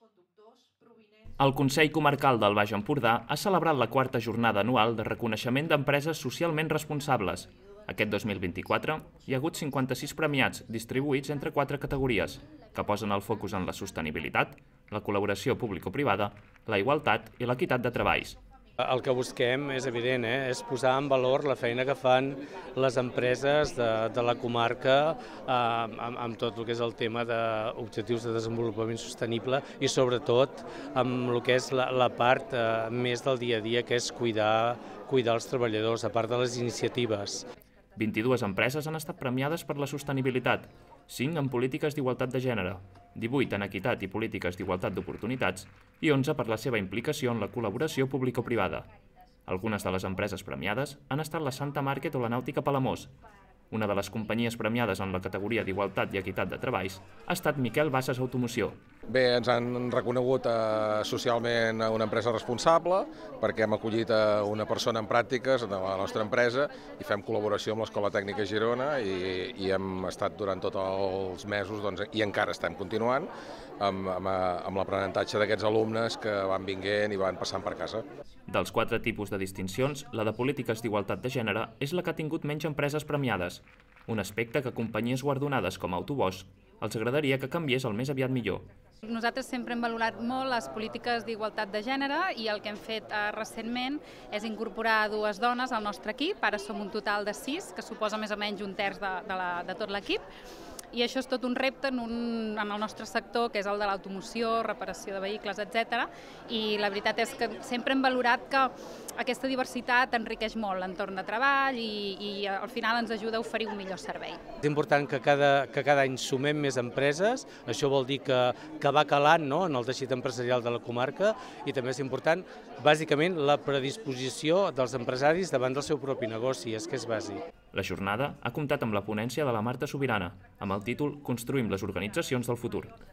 El Consell Comarcal del Baix Empordà ha celebrat la quarta jornada anual de reconeixement d'empreses socialment responsables. Aquest 2024 hi ha hagut 56 premiats distribuïts entre 4 categories, que posen el focus en la sostenibilitat, la col·laboració público-privada, la igualtat i l'equitat de treballs. El que busquem és evident, és posar en valor la feina que fan les empreses de la comarca amb tot el que és el tema d'objectius de desenvolupament sostenible i sobretot amb el que és la part més del dia a dia, que és cuidar els treballadors, a part de les iniciatives. 22 empreses han estat premiades per la sostenibilitat, 5 en polítiques d'igualtat de gènere, 18 en equitat i polítiques d'igualtat d'oportunitats i 11 per la seva implicació en la col·laboració público-privada. Algunes de les empreses premiades han estat la Santa Market o la Nàutica Palamós. Una de les companyies premiades en la categoria d'Igualtat i Equitat de Treballs ha estat Miquel Bassas Automoció. Bé, ens han reconegut socialment una empresa responsable perquè hem acollit una persona en pràctiques de la nostra empresa i fem col·laboració amb l'Escola Tècnica Girona i hem estat durant tots els mesos i encara estem continuant amb l'aprenentatge d'aquests alumnes que van vinguent i van passant per casa. Dels 4 tipus de distincions, la de polítiques d'igualtat de gènere és la que ha tingut menys empreses premiades, un aspecte que companyies guardonades com Autobosch els agradaria que canviés el més aviat millor. Nosaltres sempre hem valorat molt les polítiques d'igualtat de gènere i el que hem fet recentment és incorporar 2 dones al nostre equip. Ara som un total de 6, que suposa més o menys un terç de tot l'equip. I això és tot un repte en el nostre sector, que és el de l'automoció, reparació de vehicles, etc. I la veritat és que sempre hem valorat que aquesta diversitat enriqueix molt l'entorn de treball i al final ens ajuda a oferir un millor servei. És important que cada any sumem més empreses, això vol dir que va calant en el teixit empresarial de la comarca i també és important, bàsicament, la predisposició dels empresaris davant del seu propi negoci, és que és bàsic. La jornada ha comptat amb la ponència de la Marta Sobirana, amb el títol Construïm les organitzacions del futur.